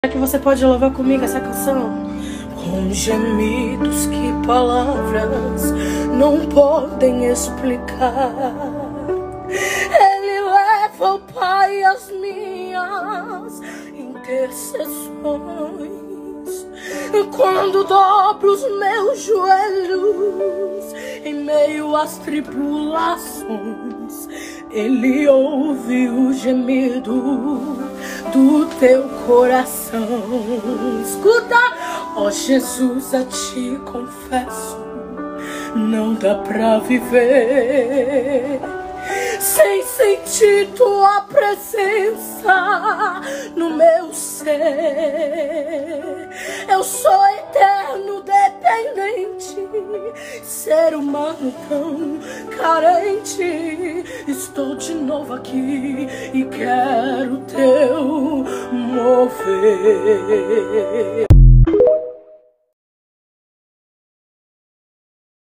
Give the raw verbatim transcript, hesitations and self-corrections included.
Será que você pode louvar comigo essa canção? Com gemidos que palavras não podem explicar, Ele leva, ó Pai, as minhas intercessões. Quando dobro os meus joelhos em meio às tribulações, Ele ouve o gemido do teu coração. Escuta, ó Jesus, a ti confesso, não dá pra viver sem sentir tua presença no meu ser. Eu sou eterno dependente, ser humano tão carente. Estou de novo aqui e quero teu mover.